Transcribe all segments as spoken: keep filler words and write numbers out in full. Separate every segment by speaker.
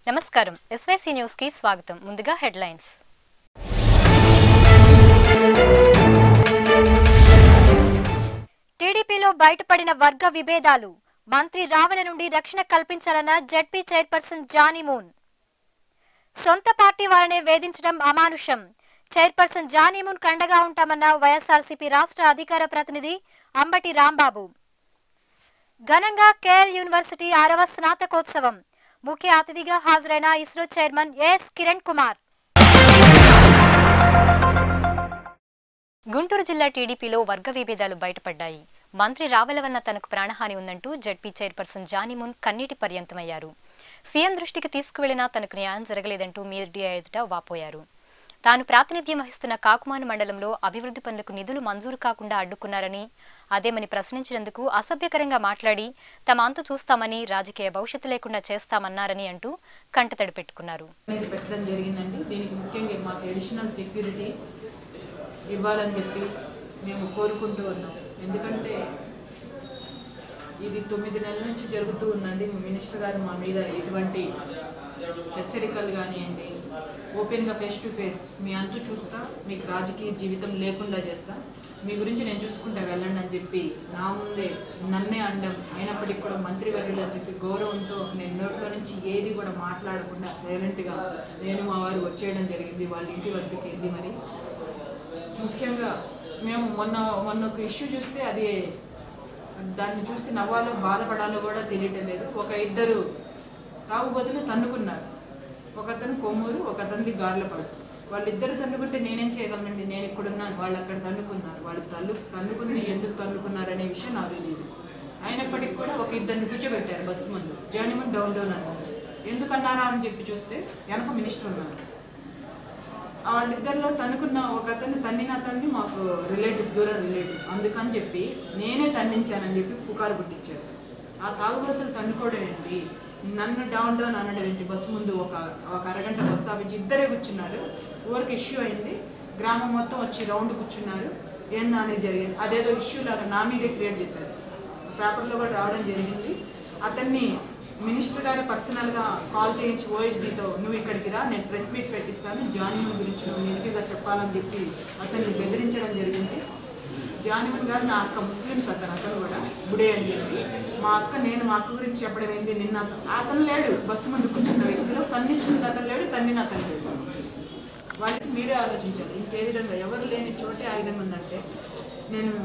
Speaker 1: నమస్కారం SYC news కి స్వాగతం ముందుగా హెడ్లైన్స్ టీడీపీలో బయటపడిన వర్గ విభేదాలు మంత్రి రావెల నుండి రక్షణ కల్పించాలన్న జెడ్పీ చైర్పర్సన్ జానీమూన్ సొంత పార్టీ వారనే వేధించడం అమానుషం చైర్పర్సన్ జానీమూన్ కండగా ఉంటామన్న వైఎస్ఆర్సీపీ రాష్ట్ర అధికార ప్రతినిధి అంబటి రాంబాబు ఘనంగా కేఎల్ యూనివర్సిటీ ఆరవ స్నాతకోత్సవం ముఖ్య అతిథిగా హాజరైన ISRO chairman S Kiran Kumar Guntur జిల్లా టీడీపీలో వర్గ విభేదాలు బయటపడ్డాయి మంత్రి రావెల వల్ల తనకు ప్రాణహాని ఉందంటూ జెడ్పీ చైర్పర్సన్ జానీమూన్ కన్నీటి పర్యంతమయ్యారు సీఎం దృష్టికి తీసుకువెళ్లినా తనకు న్యాయం జరగలేదంటూ మీడియా ఎదుట వాపోయారు తాను ప్రాతినిధ్యం వహిస్తున్న కాకుమాను మండలంలో అభివృద్ధి పనులకు నిధులు మంజూరు కాకుండా అడ్డుకున్నారని అదేమని ప్రశ్నించినందుకు అసభ్యకరంగా మాట్లాడి తమ అంతు చూస్తామని రాజకీయ భవిష్యత్తు లేకుండా చేస్తామన్నారని అంటూ కంటతడి పెట్టుకున్నారు
Speaker 2: పెట్టడం జరిగిందండి దీనికి ముఖ్యంగా మాకు అడిషనల్ సెక్యూరిటీ ఇవ్వాలని చెప్పి మేము కోరుకుంటూ ఉన్నాం ఎందుకంటే ఇది తొమ్మిది నెలల నుంచి జరుగుతూ ఉందండి మినిస్టర్ గారు మా మీద ఎటువంటి హెచ్చరికలు కానివ్వండి ఓపెన్గా ఫేస్ టు ఫేస్ మీ అంతు చూస్తా మీకు రాజకీయ జీవితం లేకుండా చేస్తా మీ గురించి నేను చూసుకుంటా వెళ్ళండి అని చెప్పి నా ముందే నన్నే అండం అయినప్పటికీ కూడా మంత్రివర్యులు అని చెప్పి గౌరవంతో నేను నోట్లో నుంచి ఏది కూడా మాట్లాడకుండా సైలెంట్గా నేను మా వారు వచ్చేయడం జరిగింది వాళ్ళ ఇంటి వద్దకు వెళ్ళి మరి ముఖ్యంగా మేము మొన్న మొన్న ఒక ఇష్యూ చూస్తే అది దాన్ని చూసి నవ్వాలో బాధపడాలో కూడా తెలియటం లేదు ఒక ఇద్దరు తాగుబోతులు తన్నుకున్నారు ఒకతను కొమ్మూరు ఒకతనిది గార్లపడు వాళ్ళిద్దరు తన్నుకుంటే నేనేం చేయగలనండి నేను ఇక్కడున్నాను వాళ్ళు అక్కడ తన్నుకున్నారు వాళ్ళు తల్లు తన్నుకుని ఎందుకు తన్నుకున్నారు అనే విషయం నాకు తెలియదు అయినప్పటికీ కూడా ఒక ఇద్దరిని కూర్చోబెట్టారు బస్సు ముందు జానీమూన్ డౌన్ డౌన్ అన్నారు ఎందుకన్నారా అని చెప్పి చూస్తే వెనక మినిస్టర్ ఉన్నారు వాళ్ళిద్దరిలో తన్నుకున్న ఒక అతన్ని తన్నిన అతన్ని మాకు రిలేటివ్స్ దూరం రిలేటివ్స్ అందుకని చెప్పి నేనే తన్నించానని చెప్పి పుకారు పుట్టించారు ఆ తాగుబోతులు తన్నుకోవడం ఏంటి నన్ను డౌన్ డౌన్ అనడం ఏంటి బస్సు ముందు ఒక ఒక అరగంట బస్సు ఆపించి ఇద్దరే కూర్చున్నారు ఊరికి ఇష్యూ అయింది గ్రామం మొత్తం వచ్చి రౌండ్ కూర్చున్నారు ఏమన్నా అనేది జరిగింది అదేదో ఇష్యూ లాగా నా మీదే క్రియేట్ చేశారు పేపర్లో కూడా రావడం జరిగింది అతన్ని మినిస్టర్ గారు పర్సనల్గా కాల్ చేయించి ఓఎస్డీతో నువ్వు ఇక్కడికి రా నేను ప్రెస్ మీట్ పెట్టిస్తాను జానీమూన్ గురించి నువ్వు నెగిటివ్గా చెప్పాలని చెప్పి అతన్ని బెదిరించడం జరిగింది జానీమూన్ గారు నా అక్క ముస్లిమ్స్ అతను అతను కూడా బుడే అని చెప్పి మా అక్క నేను మా అక్క గురించి చెప్పడం ఏంటి నిన్న అతను లేడు బస్సు ముందు కూర్చున్న వ్యక్తిలో తన్నించుకున్న అతను లేడు తన్నిన అతను లేడు వాళ్ళకి మీరే ఆలోచించాలి ఇంకే విధంగా ఎవరు లేని చోటే ఆ విధంగా ఉందంటే నేను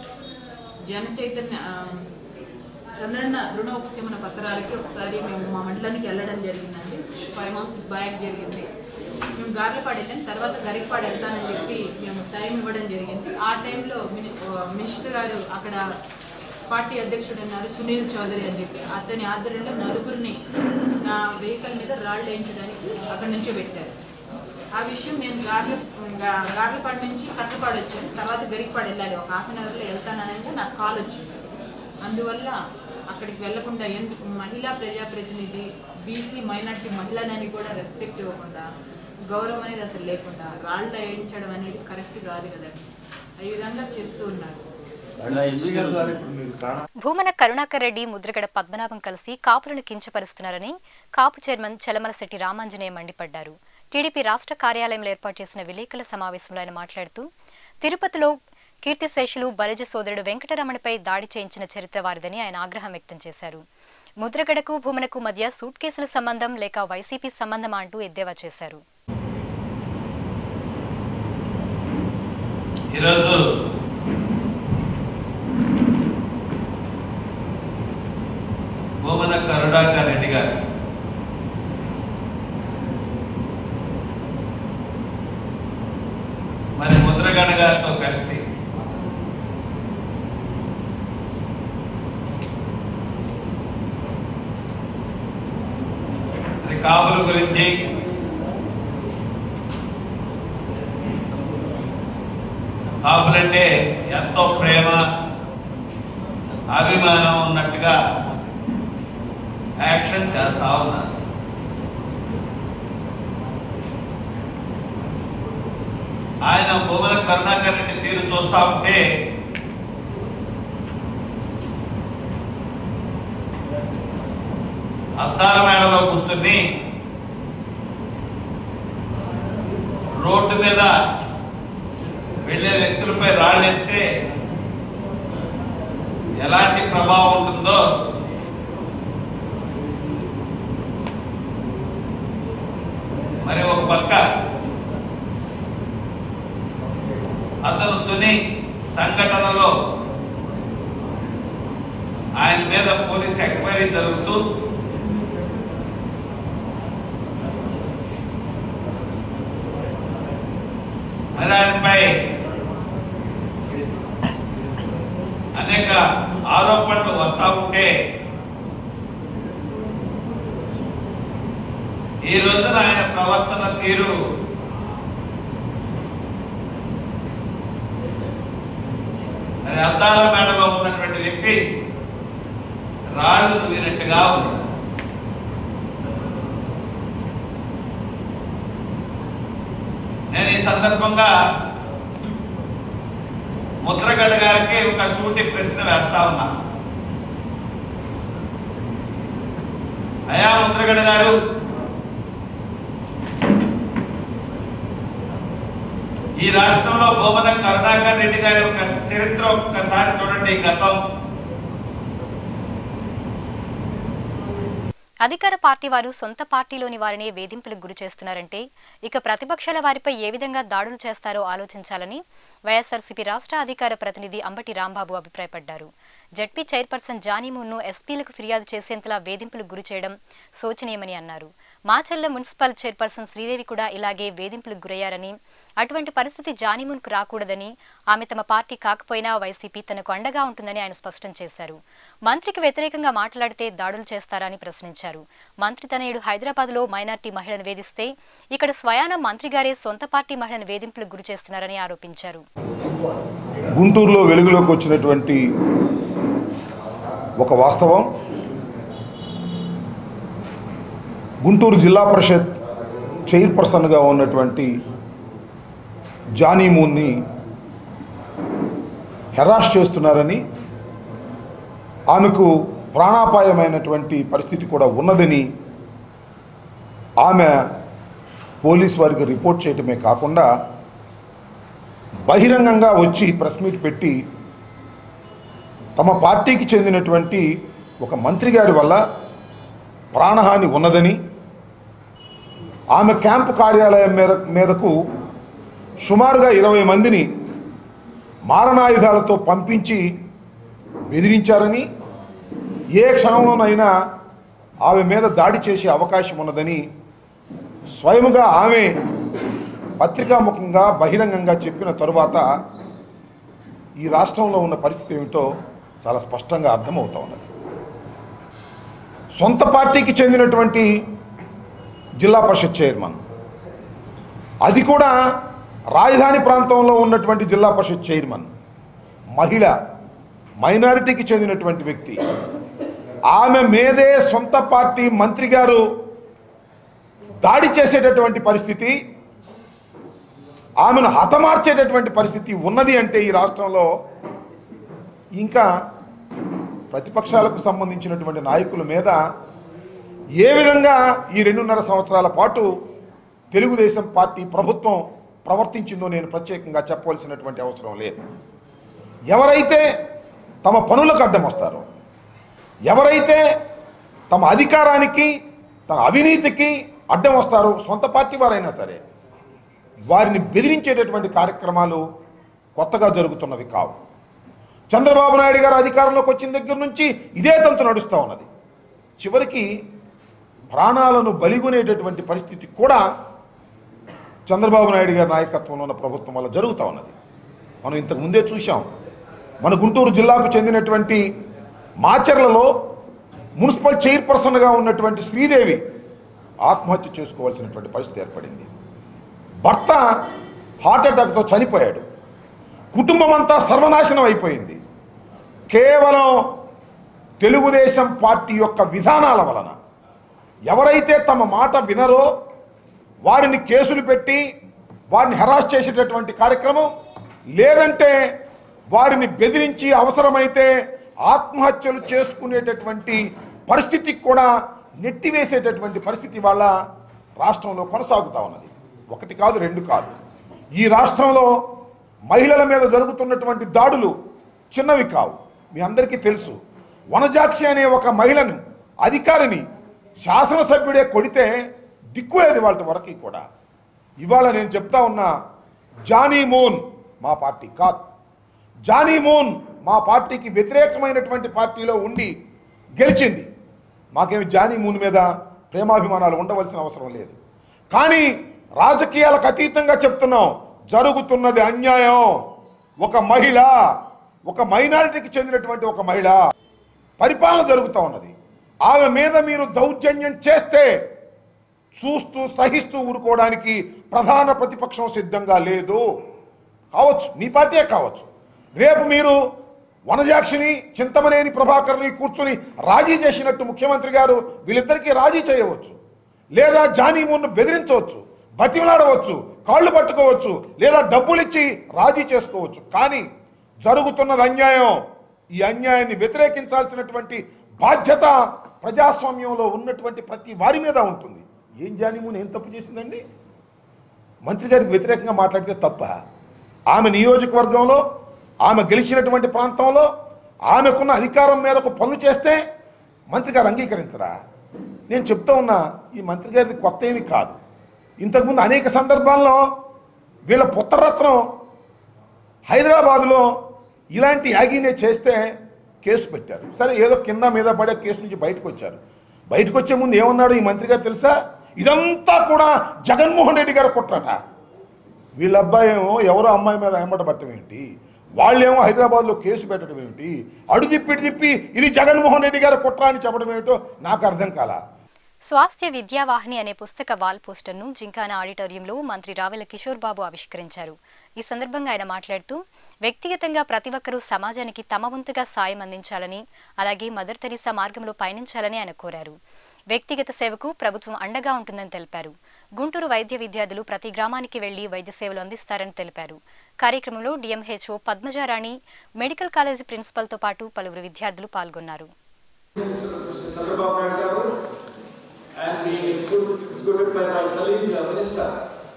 Speaker 2: జన చైతన్య చంద్రన్న రుణ ఉపశమన పత్రాలకి ఒకసారి మేము మా మండలానికి వెళ్ళడం జరిగిందండి ఫైవ్ మంత్స్ బ్యాక్ జరిగింది మేము గార్లపాడు వెళ్ళాం తర్వాత గరికపాడు వెళ్తానని చెప్పి మేము టైం ఇవ్వడం జరిగింది ఆ టైంలో మిని మినిస్టర్ గారు అక్కడ పార్టీ అధ్యక్షుడు ఉన్నారు సునీల్ చౌదరి అని చెప్పి అతని ఆధ్వర్యంలో నలుగురిని నా వెహికల్ మీద రాళ్ళు వేయించడానికి అక్కడి నుంచో పెట్టారు ఆ విషయం నేను గార్ల గార్లపాడు నుంచి కట్టపాడు వచ్చాను తర్వాత గరికపాడు వెళ్ళాలి ఒక హాఫ్ అన్ అవర్లో వెళ్తానంటే నాకు కాల్ వచ్చింది అందువల్ల అక్కడికి వెళ్లకుండా ఎందుకు మహిళా ప్రజాప్రతినిధి బీసీ మైనార్టీ మహిళలని కూడా రెస్పెక్ట్ ఇవ్వకుండా గౌరవం అనేది అసలు లేకుండా రాళ్ళు వేయించడం అనేది కరెక్ట్ కాదు కదండి ఈ విధంగా చేస్తూ ఉన్నారు
Speaker 1: భూమన కరుణాకర్ రెడ్డి ముద్రగడ పద్మనాభం కలిసి కాపులను కించపరుస్తున్నారని కాపు చైర్మన్ చలమలశెట్టి రామాంజనేయ మండిపడ్డారు టీడీపీ రాష్ట్ర కార్యాలయంలో ఏర్పాటు చేసిన విలేకరుల సమావేశంలో ఆయన మాట్లాడుతూ తిరుపతిలో కీర్తిశేషులు బలిజ సోదరుడు వెంకటరమణపై దాడి చేయించిన చరిత్ర వారిదని ఆయన ఆగ్రహం వ్యక్తం చేశారు ముద్రగడకు భూమనకు మధ్య సూట్ కేసుల సంబంధం లేక వైసీపీ సంబంధమా అంటూ ఎద్దేవా చేశారు
Speaker 3: ఈరోజు భూమన కరుణాకర్ రెడ్డి గారు మరి ముద్రగడ గారితో కలిసి కాపుల గురించి కాపులంటే ఎంతో ప్రేమ అభిమానం ఉన్నట్టుగా యాక్షన్ చేస్తా ఉన్నారు ఆయన భూమన కరుణాకర్ రెడ్డి తీరు చూస్తా ఉంటే అద్దాల మేడలో కూర్చుని రోడ్డు మీద వెళ్ళే వ్యక్తులపై రాళ్ళేస్తే ఎలాంటి ప్రభావం ఉంటుందో మరి ఒక పక్క అతను తుని సంఘటనలో ఆయన మీద పోలీస్ ఎంక్వైరీ జరుగుతూ మరి ఆయనపై అనేక ఆరోపణలు వస్తా ఉంటే ఈ రోజున ఆయన ప్రవర్తన తీరు మరి అద్దాల మేడలో ఉన్నటువంటి వ్యక్తి రాళ్ళు వినట్టుగా ఉంది. నేను ఈ సందర్భంగా ముద్రగడ్డ గారికి ఒక సూటి ప్రశ్న వేస్తా ఉన్నా. అయా ముద్రగడ్డ గారు, ఈ రాష్ట్రంలో బొమ్మన కరుణాకర్ రెడ్డి గారి ఒక చరిత్ర ఒక్కసారి చూడండి. గతం
Speaker 1: అధికార పార్టీ వారు సొంత పార్టీలోని వారిని వేధింపులకు గురి చేస్తున్నారంటే ఇక ప్రతిపక్షాల వారిపై ఏ విధంగా దాడులు చేస్తారో ఆలోచించాలని వైఎస్ఆర్సీపీ రాష్ట్ర అధికార ప్రతినిధి అంబటి రాంబాబు అభిప్రాయపడ్డారు. జడ్పీ చైర్పర్సన్ జానీమూన్ను ఎస్పీలకు ఫిర్యాదు చేసేంతలా వేధింపులకు గురి చేయడం శోచనీయమని అన్నారు. మాచర్ల మున్సిపల్ చైర్పర్సన్ శ్రీదేవి కూడా ఇలాగే వేధింపులకు గురయ్యారని, అటువంటి పరిస్థితి జానీమూన్కు రాకూడదని, ఆమె తమ పార్టీ కాకపోయినా వైసీపీ తనకు అండగా ఉంటుందని ఆయన స్పష్టం చేశారు. మంత్రికి వ్యతిరేకంగా మాట్లాడితే దాడులు చేస్తారని ప్రశ్నించారు. మంత్రి తనయుడు హైదరాబాద్లో మైనార్టీ మహిళను వేధిస్తే ఇక్కడ స్వయాన మంత్రి గారే సొంత పార్టీ మహిళను వేధింపులకు గురి చేస్తున్నారని ఆరోపించారు.
Speaker 4: గుంటూరులో వెలుగులోకి వచ్చినటువంటి ఒక వాస్తవం, గుంటూరు జిల్లా పరిషత్ చైర్పర్సన్గా ఉన్నటువంటి జానీమూన్ని హెరాస్ చేస్తున్నారని, ఆమెకు ప్రాణాపాయమైనటువంటి పరిస్థితి కూడా ఉన్నదని ఆమె పోలీస్ వారికి రిపోర్ట్ చేయటమే కాకుండా బహిరంగంగా వచ్చి ప్రెస్ మీట్ పెట్టి తమ పార్టీకి చెందినటువంటి ఒక మంత్రి గారి వల్ల ప్రాణహాని ఉన్నదని, ఆమె క్యాంపు కార్యాలయం మీద మీదకు సుమారుగా ఇరవై మందిని మారణాయుధాలతో పంపించి బెదిరించారని, ఏ క్షణంలోనైనా ఆమె మీద దాడి చేసే అవకాశం ఉన్నదని స్వయముగా ఆమె పత్రికాముఖంగా బహిరంగంగా చెప్పిన తరువాత ఈ రాష్ట్రంలో ఉన్న పరిస్థితి ఏమిటో చాలా స్పష్టంగా అర్థమవుతా ఉన్నది. సొంత పార్టీకి చెందినటువంటి జిల్లా పరిషత్ చైర్మన్, అది కూడా రాజధాని ప్రాంతంలో ఉన్నటువంటి జిల్లా పరిషత్ చైర్మన్, మహిళ, మైనారిటీకి చెందినటువంటి వ్యక్తి, ఆమె మీదే సొంత పార్టీ మంత్రి గారు దాడి చేసేటటువంటి పరిస్థితి, ఆమెను హతమార్చేటటువంటి పరిస్థితి ఉన్నది అంటే ఈ రాష్ట్రంలో ఇంకా ప్రతిపక్షాలకు సంబంధించినటువంటి నాయకుల మీద ఏ విధంగా ఈ రెండున్నర సంవత్సరాల పాటు తెలుగుదేశం పార్టీ ప్రభుత్వం ప్రవర్తించిందో నేను ప్రత్యేకంగా చెప్పవలసినటువంటి అవసరం లేదు. ఎవరైతే తమ పనులకు అడ్డం వస్తారో, ఎవరైతే తమ అధికారానికి తమ అవినీతికి అడ్డం వస్తారో, సొంత పార్టీ వారైనా సరే, వారిని బెదిరించేటటువంటి కార్యక్రమాలు కొత్తగా జరుగుతున్నవి కావు. చంద్రబాబు నాయుడు గారు అధికారంలోకి వచ్చిన దగ్గర నుంచి ఇదే తంతు నడుస్తూ ఉన్నది. చివరికి ప్రాణాలను బలిగొనేటటువంటి పరిస్థితి కూడా చంద్రబాబు నాయుడు గారి నాయకత్వంలో ఉన్న ప్రభుత్వం వల్ల జరుగుతూ ఉన్నది. మనం ఇంతకు ముందే చూసాం. మన గుంటూరు జిల్లాకు చెందినటువంటి మాచర్లలో మున్సిపల్ చైర్పర్సన్గా ఉన్నటువంటి శ్రీదేవి ఆత్మహత్య చేసుకోవాల్సినటువంటి పరిస్థితి ఏర్పడింది. భర్త హార్ట్అటాక్తో చనిపోయాడు. కుటుంబం అంతా సర్వనాశనం అయిపోయింది. కేవలం తెలుగుదేశం పార్టీ యొక్క విధానాల వలన ఎవరైతే తమ మాట వినరో వారిని కేసులు పెట్టి వారిని హెరాస్ చేసేటటువంటి కార్యక్రమం, లేదంటే వారిని బెదిరించి అవసరమైతే ఆత్మహత్యలు చేసుకునేటటువంటి పరిస్థితికి కూడా నెట్టివేసేటటువంటి పరిస్థితి వాళ్ళ రాష్ట్రంలో కొనసాగుతూ ఉన్నది. ఒకటి కాదు, రెండు కాదు. ఈ రాష్ట్రంలో మహిళల మీద జరుగుతున్నటువంటి దాడులు చిన్నవి కావు. మీ అందరికీ తెలుసు. వనజాక్షి అనే ఒక మహిళను, అధికారిని శాసనసభ్యుడే కొడితే దిక్కులేదు వాళ్ళ వరకు కూడా. ఇవాళ నేను చెప్తా ఉన్నా, జానీ మూన్ మా పార్టీ కాదు. జానీ మూన్ మా పార్టీకి వ్యతిరేకమైనటువంటి పార్టీలో ఉండి గెలిచింది. మాకేమి జానీ మూన్ మీద ప్రేమాభిమానాలు ఉండవలసిన అవసరం లేదు. కానీ రాజకీయాలకు అతీతంగా చెప్తున్నాం, జరుగుతున్నది అన్యాయం. ఒక మహిళ, ఒక మైనారిటీకి చెందినటువంటి ఒక మహిళ పరిపాలన జరుగుతూ ఉన్నది. ఆమె మీద మీరు దౌర్జన్యం చేస్తే చూస్తూ సహిస్తూ ఊరుకోవడానికి ప్రధాన ప్రతిపక్షం సిద్ధంగా లేదు. కావచ్చు, మీ పార్టీయే కావచ్చు. రేపు మీరు వనజాక్షిని, చింతమనేని ప్రభాకర్ని కూర్చుని రాజీ చేసినట్టు ముఖ్యమంత్రి గారు వీళ్ళిద్దరికీ రాజీ చేయవచ్చు, లేదా జానీమూన్ను బెదిరించవచ్చు, బతిమలాడవచ్చు, కాళ్ళు పట్టుకోవచ్చు, లేదా డబ్బులు ఇచ్చి రాజీ చేసుకోవచ్చు. కానీ జరుగుతున్నది అన్యాయం. ఈ అన్యాయాన్ని వ్యతిరేకించాల్సినటువంటి బాధ్యత ప్రజాస్వామ్యంలో ఉన్నటువంటి ప్రతి వారి మీద ఉంటుంది. ఏం జానీమూన్ ఏం తప్పు చేసిందండి? మంత్రి గారికి వ్యతిరేకంగా మాట్లాడితే తప్ప? ఆమె నియోజకవర్గంలో, ఆమె గెలిచినటువంటి ప్రాంతంలో ఆమెకున్న అధికారం మేరకు పనులు చేస్తే మంత్రి గారు అంగీకరించరా? నేను చెప్తా ఉన్నా, ఈ మంత్రి గారిది కొత్త ఏమీ కాదు. ఇంతకుముందు అనేక సందర్భాల్లో వీళ్ళ పుత్రరత్నం హైదరాబాదులో ఇలాంటి యాగీనే చేస్తే కేసు పెట్టారు. సరే, ఏదో కింద మీద పడే కేసు నుంచి బయటకు వచ్చారు. బయటకు వచ్చే ముందు ఏమన్నాడు ఈ మంత్రి గారు తెలుసా? ఇదంతా కూడా జగన్మోహన్ రెడ్డి గారు కుట్రట. వీళ్ళ అబ్బాయి ఏమో ఎవరో అమ్మాయి మీద వెంబడ పట్టడం ఏంటి, వాళ్ళేమో హైదరాబాద్లో కేసు పెట్టడం ఏమిటి, అడు తిప్పి తిప్పి ఇది జగన్మోహన్ రెడ్డి గారు కుట్ర అని చెప్పడం ఏమిటో నాకు అర్థం కాలా.
Speaker 1: స్వాస్థ్య విద్యావాహిని అనే పుస్తక వాల్ పోస్టర్ను జింకానా ఆడిటోరియంలో మంత్రి రావెల కిషోర్ బాబు ఆవిష్కరించారు. ఈ సందర్భంగా ఆయన మాట్లాడుతూ, వ్యక్తిగతంగా ప్రతి ఒక్కరూ సమాజానికి తమ వంతుగా సాయం అందించాలని, అలాగే మదర్ తెరీసా మార్గంలో పయనించాలని ఆయన కోరారు. వ్యక్తిగత సేవకు ప్రభుత్వం అండగా ఉంటుందని తెలిపారు. గుంటూరు వైద్య విద్యార్థులు ప్రతి గ్రామానికి వెళ్లి వైద్య సేవలు అందిస్తారని తెలిపారు. కార్యక్రమంలో డిఎంహెచ్ఓ పద్మజారాణి, మెడికల్ కాలేజీ ప్రిన్సిపల్తో పాటు పలువురు విద్యార్థులు పాల్గొన్నారు.
Speaker 5: And being executed by my colleague uh, Minister,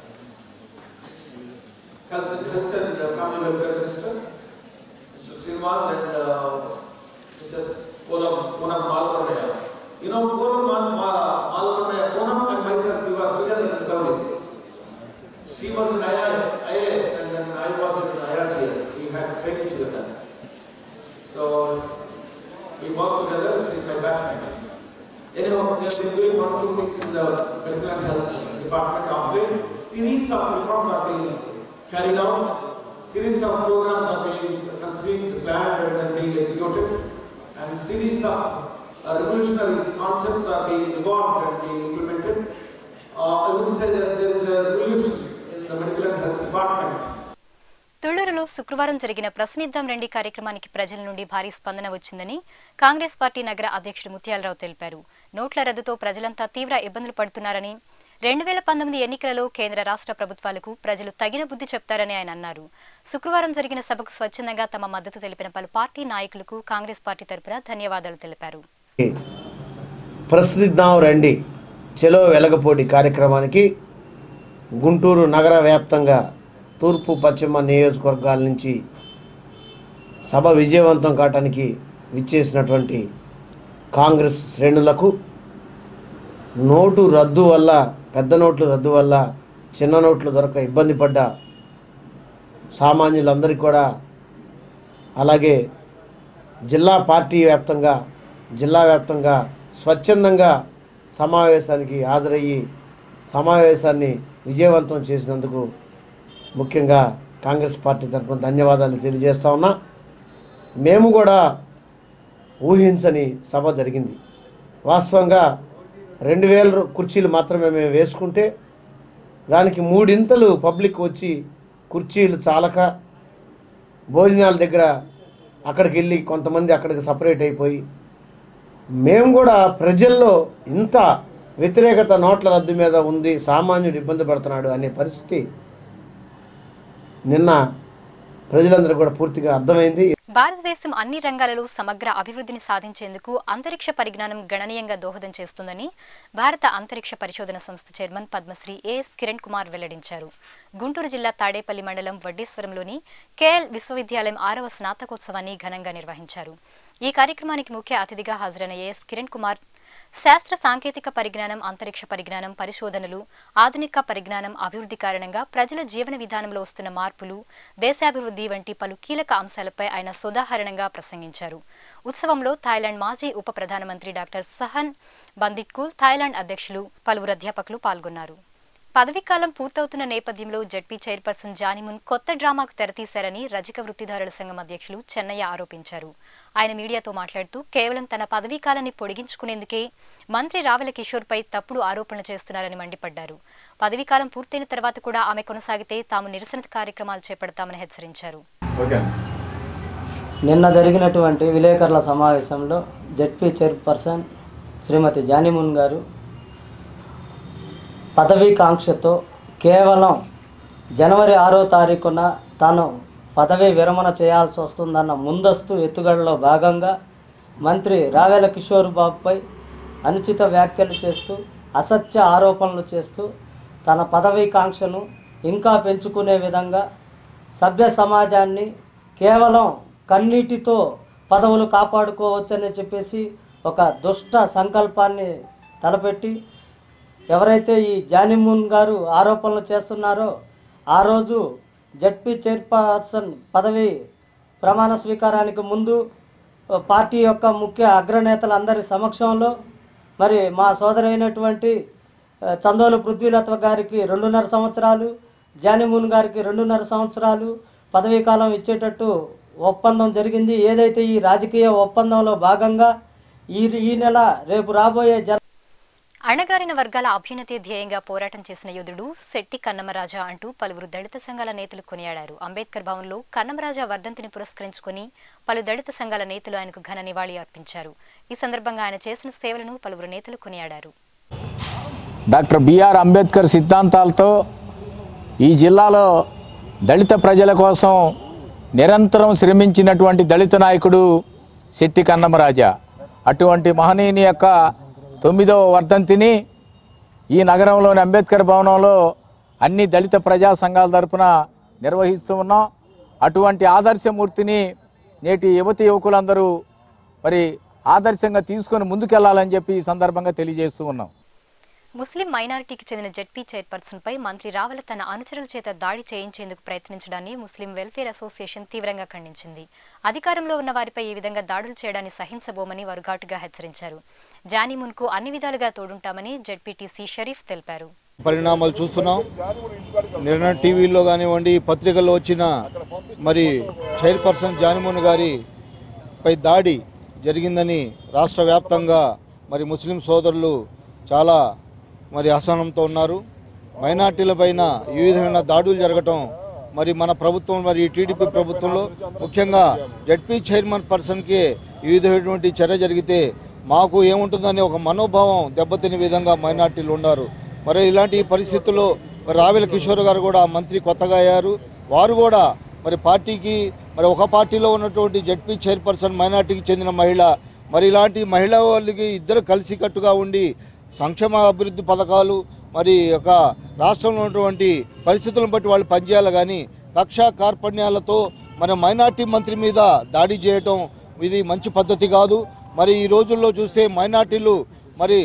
Speaker 5: Health, Health and uh, Family Welfare Minister, Mister Srinivas and uh, Missus Poonam Poonam Malkarnaya. You know, Poonam Malkarnaya, Poonam and myself, we were together in the service. She was in I A S and then I was in I R G S. We had training together. So we worked together. She is my batchmate. Anyhow, we have been doing wonderful things in the medical and health department. Of which series of reforms are being carried out, series of programs are being conceived, planned, and then being executed, and series of uh, revolutionary concepts are being evolved and being implemented. Uh, I would say that there is a revolution in the medical and health department.
Speaker 1: తుళ్లూరులో శుక్రవారం జరిగిన ప్రశ్నిద్దాం రండి కార్యక్రమానికి ప్రజల నుండి భారీ స్పందన వచ్చిందని Congress party నగర అధ్యక్షుడు ముత్యాలరావు తెలిపారు. నోట్ల రద్దుతో ప్రజలంతా తీవ్ర ఇబ్బందులు పడుతున్నారని, రెండు వేల పంతొమ్మిది ఎన్నికలలో కేంద్ర రాష్ట్ర ప్రభుత్వాలకు ప్రజలు తగిన బుద్ధి చెప్తారని ఆయన అన్నారు. శుక్రవారం జరిగిన సభకు స్వచ్ఛందంగా తమ మద్దతు తెలిపిన పలు పార్టీ నాయకులకు కాంగ్రెస్ పార్టీ తరపున ధన్యవాదాలు తెలిపారు.
Speaker 6: ప్రశ్నిద్దాం రండి చెలో వెలగపోడి కార్యక్రమానికి గుంటూరు నగర వ్యాప్తంగా తూర్పు పశ్చిమ నియోజకవర్గాల నుంచి సభ విజయవంతం కావడానికి విచ్చేసినటువంటి కాంగ్రెస్ శ్రేణులకు, నోటు రద్దు వల్ల, పెద్ద నోట్ల రద్దు వల్ల చిన్న నోట్లు దొరక ఇబ్బంది పడ్డ సామాన్యులందరికీ కూడా, అలాగే జిల్లా పార్టీ వ్యాప్తంగా జిల్లా వ్యాప్తంగా స్వచ్ఛందంగా సమావేశానికి హాజరయ్యి సమావేశాన్ని విజయవంతం చేసినందుకు ముఖ్యంగా కాంగ్రెస్ పార్టీ తరఫున ధన్యవాదాలు తెలియజేస్తా ఉన్నా. మేము కూడా ఊహించని సభ జరిగింది. వాస్తవంగా రెండు వేల కుర్చీలు మాత్రమే మేము వేసుకుంటే దానికి మూడింతలు పబ్లిక్ వచ్చి కుర్చీలు చాలక భోజనాల దగ్గర అక్కడికి వెళ్ళి కొంతమంది అక్కడికి సపరేట్ అయిపోయి, మేము కూడా ప్రజల్లో ఇంత వ్యతిరేకత నోట్ల రద్దు మీద ఉంది, సామాన్యుడు ఇబ్బంది పడుతున్నాడు అనే పరిస్థితి నిన్న ప్రజలందరూ కూడా పూర్తిగా అర్థమైంది.
Speaker 1: భారతదేశం అన్ని రంగాలలో సమగ్ర అభివృద్ధిని సాధించేందుకు అంతరిక్ష పరిజ్ఞానం గణనీయంగా దోహదం చేస్తుందని భారత అంతరిక్ష పరిశోధన సంస్థ చైర్మన్ పద్మశ్రీ ఏఎస్ కిరణ్ కుమార్ వెల్లడించారు. గుంటూరు జిల్లా తాడేపల్లి మండలం వడ్డేశ్వరంలోని కేఎల్ విశ్వవిద్యాలయం ఆరవ స్నాతకోత్సవాన్ని ఘనంగా నిర్వహించారు. ఈ కార్యక్రమానికి ముఖ్య అతిథిగా హాజరైన ఏఎస్ కిరణ్ కుమార్ శాస్త్ర సాంకేతిక పరిజ్ఞానం, అంతరిక్ష పరిజ్ఞానం, పరిశోధనలు, ఆధునిక పరిజ్ఞానం అభివృద్ధి కారణంగా ప్రజల జీవన విధానంలో వస్తున్న మార్పులు, దేశాభివృద్ధి వంటి పలు కీలక అంశాలపై ఆయన సోదాహరణంగా ప్రసంగించారు. ఉత్సవంలో థాయిలాండ్ మాజీ ఉప ప్రధానమంత్రి డాక్టర్ సహన్ బందిట్కూల్, థాయిలాండ్ అధ్యక్షులు, పలువురు అధ్యాపకులు పాల్గొన్నారు. పదవీకాలం పూర్తవుతున్న నేపథ్యంలో జడ్పీ చైర్పర్సన్ జానిమున్ కొత్త డ్రామాకు తెరతీశారని రజక వృత్తిదారుల సంఘం అధ్యక్షులు చెన్నయ్య ఆరోపించారు. ఆయన మీడియాతో మాట్లాడుతూ కేవలం తన పదవీకాలాన్ని పొడిగించుకునేందుకే మంత్రి రావెల కిషోర్పై తప్పుడు ఆరోపణలు చేస్తున్నారని మండిపడ్డారు. పదవీకాలం పూర్తయిన తర్వాత కూడా ఆమె కొనసాగితే తాము నిరసన కార్యక్రమాలు చేపడతామని హెచ్చరించారు.
Speaker 7: నిన్న జరిగినటువంటి విలేకరుల సమావేశంలో జడ్పీ చైర్పర్సన్ శ్రీమతి జానిమున్ గారు పదవీకాంక్షతో కేవలం జనవరి ఆరో తారీఖున తాను పదవీ విరమణ చేయాల్సి వస్తుందన్న ముందస్తు ఎత్తుగడలో భాగంగా మంత్రి రావెల కిషోర్ బాబుపై అనుచిత వ్యాఖ్యలు చేస్తూ, అసత్య ఆరోపణలు చేస్తూ తన పదవీకాంక్షను ఇంకా పెంచుకునే విధంగా సభ్య సమాజాన్ని కేవలం కన్నీటితో పదవులు కాపాడుకోవచ్చని చెప్పేసి ఒక దుష్ట సంకల్పాన్ని తలపెట్టి ఎవరైతే ఈ జానిమున్ గారు ఆరోపణలు చేస్తున్నారో ఆ రోజు జడ్పీ చైర్పర్సన్ పదవి ప్రమాణ స్వీకారానికి ముందు పార్టీ యొక్క ముఖ్య అగ్రనేతలందరి సమక్షంలో మరి మా సోదరైనటువంటి చందోలు పృథ్వీలత గారికి రెండున్నర సంవత్సరాలు, జానిమున్ గారికి రెండున్నర సంవత్సరాలు పదవీకాలం ఇచ్చేటట్టు ఒప్పందం జరిగింది. ఏదైతే ఈ రాజకీయ ఒప్పందంలో భాగంగా ఈ ఈ నెల రేపు రాబోయే జన
Speaker 1: అణగారిన వర్గాల అభ్యున్నతి ధ్యేయంగా పోరాటం చేసిన యోధుడు శెట్టి కన్నమరాజా అంటూ పలువురు దళిత సంఘాల నేతలు కొనియాడారు. అంబేద్కర్ భవన్లో కన్నమరాజా వర్ధంతిని పురస్కరించుకుని పలు దళిత సంఘాల నేతలు ఆయనకు ఘన నివాళి అర్పించారు. ఈ సందర్భంగా ఆయన చేసిన సేవలను పలువురు నేతలు కొనియాడారు.
Speaker 8: డాక్టర్ బిఆర్ అంబేద్కర్ సిద్ధాంతాలతో ఈ జిల్లాలో దళిత ప్రజల కోసం నిరంతరం శ్రమించినటువంటి దళిత నాయకుడు శెట్టి కన్నమరాజా. అటువంటి మహనీయుని యొక్క తొమ్మిదవ వర్ధంతిని ఈ నగరంలోని అంబేద్కర్ భవనంలో అన్ని దళిత ప్రజా సంఘాల తరపున నిర్వహిస్తూ ఉన్నాం. అటువంటి ఆదర్శమూర్తిని నేటి యువతి యువకులందరూ మరి ఆదర్శంగా తీసుకొని ముందుకెళ్లాలని చెప్పి ఈ సందర్భంగా తెలియజేస్తూ ఉన్నాం.
Speaker 1: ముస్లిం మైనారిటీకి చెందిన జడ్పీ చైర్పర్సన్పై మంత్రి రావెల తన అనుచరుల చేత దాడి చేయించేందుకు ప్రయత్నించడాన్ని ముస్లిం వెల్ఫేర్ అసోసియేషన్ తీవ్రంగా ఖండించింది. అధికారంలో ఉన్న వారిపై ఈ విధంగా దాడులు చేయడాన్ని సహించబోమని వారు ఘాటుగా హెచ్చరించారు. జానిమున్కు అన్ని విధాలుగా తోడుంటామని జడ్పీటీసీ షరీఫ్ తెలిపారు.
Speaker 9: పరిణామాలు చూస్తున్నాం. నిన్న టీవీలో కానివ్వండి, పత్రికల్లో వచ్చిన మరి చైర్పర్సన్ జానిమున్ గారి పై దాడి జరిగిందని రాష్ట్ర వ్యాప్తంగా మరి ముస్లిం సోదరులు చాలా మరి అసహనంతో ఉన్నారు. మైనార్టీల పైన ఈ విధమైన దాడులు జరగటం మరి మన ప్రభుత్వం మరి టీడీపీ ప్రభుత్వంలో ముఖ్యంగా జడ్పీ చైర్మన్ పర్సన్కి ఈ విధమైనటువంటి చర్య జరిగితే మాకు ఏముంటుందని ఒక మనోభావం దెబ్బతినే విధంగా మైనార్టీలు ఉన్నారు. మరి ఇలాంటి పరిస్థితుల్లో మరి రావెల కిషోర్ గారు కూడా మంత్రి కొత్తగా అయ్యారు. వారు కూడా మరి పార్టీకి మరి ఒక పార్టీలో ఉన్నటువంటి జడ్పీ చైర్పర్సన్ మైనార్టీకి చెందిన మహిళ, మరి ఇలాంటి మహిళా వాళ్ళకి ఇద్దరు కలిసికట్టుగా ఉండి సంక్షేమ అభివృద్ధి పథకాలు మరి ఒక రాష్ట్రంలో ఉన్నటువంటి పరిస్థితులను బట్టి వాళ్ళు పనిచేయాలి. కానీ కక్ష కార్పణ్యాలతో మన మైనార్టీ మంత్రి మీద దాడి చేయటం ఇది మంచి పద్ధతి కాదు. మరి ఈ రోజుల్లో చూస్తే మైనార్టీలు మరి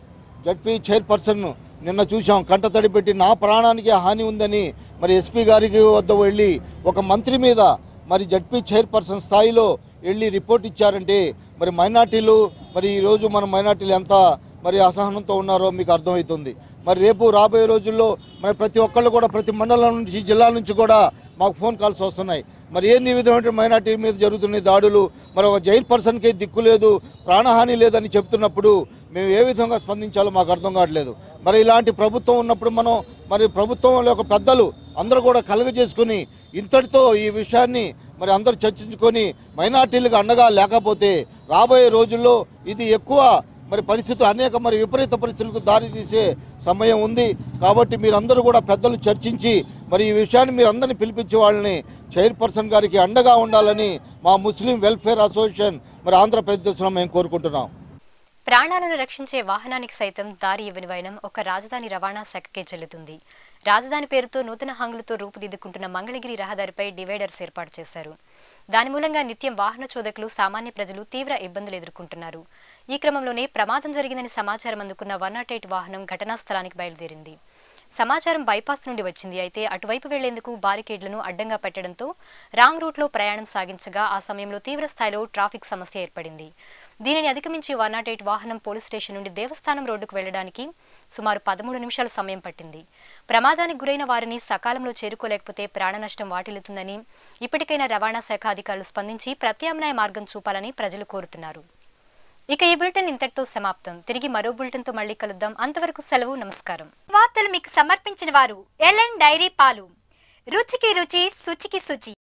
Speaker 9: జడ్పీ చైర్పర్సన్ నిన్న చూసాం కంటతడి పెట్టి నా ప్రాణానికి హాని ఉందని మరి ఎస్పీ గారికి వద్ద వెళ్ళి ఒక మంత్రి మీద మరి జడ్పీ చైర్పర్సన్ స్థాయిలో వెళ్ళి రిపోర్ట్ ఇచ్చారంటే మరి మైనార్టీలు మరి ఈరోజు మన మైనార్టీలు ఎంత మరి అసహనంతో ఉన్నారో మీకు అర్థమవుతుంది. మరి రేపు రాబోయే రోజుల్లో మరి ప్రతి ఒక్కళ్ళు కూడా ప్రతి మండలం నుంచి జిల్లాల నుంచి కూడా మాకు ఫోన్ కాల్స్ వస్తున్నాయి. మరి ఏంది ఈ విధమైన మైనార్టీ మీద జరుగుతున్న దాడులు, మరి ఒక జైల్ పర్సన్కి దిక్కు లేదు, ప్రాణహాని లేదని చెప్తున్నప్పుడు మేము ఏ విధంగా స్పందించాలో మాకు అర్థం కావట్లేదు. మరి ఇలాంటి ప్రభుత్వం ఉన్నప్పుడు మనం మరి ప్రభుత్వం యొక్క పెద్దలు అందరూ కూడా కలుగజేసుకుని ఇంతటితో ఈ విషయాన్ని మరి అందరూ చర్చించుకొని మైనార్టీలకు అండగా లేకపోతే రాబోయే రోజుల్లో ఇది ఎక్కువ మరి పరిస్థితులు అనేక మరి విపరీత పరిస్థితులకు దారి తీసే సమయం ఉంది. కాబట్టి మీరందరూ కూడా పెద్దలు చర్చించి మరి ఈ విషయాన్ని మీరు అందరినీ పిలిపించే వాళ్ళని చైర్పర్సన్ గారికి అండగా ఉండాలని మా ముస్లిం వెల్ఫేర్ అసోసియేషన్ మరి ఆంధ్రప్రదేశ్లో మేము కోరుకుంటున్నాం.
Speaker 1: ప్రాణాలను రక్షించే వాహనానికి సైతం దారి ఇవ్వని వైనం ఒక రాజధాని రవాణా శాఖకే చెల్లుతుంది. రాజధాని పేరుతో నూతన హంగులతో రూపుదిద్దుకుంటున్న మంగళగిరి రహదారిపై డివైడర్స్ ఏర్పాటు చేశారు. దాని మూలంగా నిత్యం వాహన చోదకులు సామాన్య ప్రజలు తీవ్ర ఇబ్బందులు ఎదుర్కొంటున్నారు. ఈ క్రమంలోనే ప్రమాదం జరిగిందని సమాచారం అందుకున్న వన్ నాట్ ఎయిట్ వాహనం ఘటనా స్థలానికి బయలుదేరింది. సమాచారం బైపాస్ నుండి వచ్చింది. అయితే అటువైపు వెళ్లేందుకు బారికేడ్లను అడ్డంగా పెట్టడంతో రాంగ్ రూట్లో ప్రయాణం సాగించగా ఆ సమయంలో తీవ్ర స్థాయిలో ట్రాఫిక్ సమస్య ఏర్పడింది. దీనిని అధిగమించి వన్ నాట్ ఎయిట్ వాహనం పోలీస్ స్టేషన్ నుండి దేవస్థానం రోడ్డుకు వెళ్లడానికి సుమారు పదమూడు నిమిషాల సమయం పట్టింది. ప్రమాదానికి గురైన వారిని సకాలంలో చేరుకోలేకపోతే ప్రాణ నష్టం వాటిల్లుతుందని ఇప్పటికైనా రవాణా శాఖ అధికారులు స్పందించి ప్రత్యామ్నాయ మార్గం చూపాలని ప్రజలు కోరుతున్నారు. ఇక ఈ బులెటిన్ ఇంతటితో సమాప్తం. తిరిగి మరో బులెటిన్ తో మళ్ళీ కలుద్దాం. అంతవరకు సెలవు. నమస్కారం.
Speaker 10: వార్తలు మీకు సమర్పించిన వారు ఎల్ఎన్ డైరీ పాలు. రుచికి రుచి, శుచికి శుచి.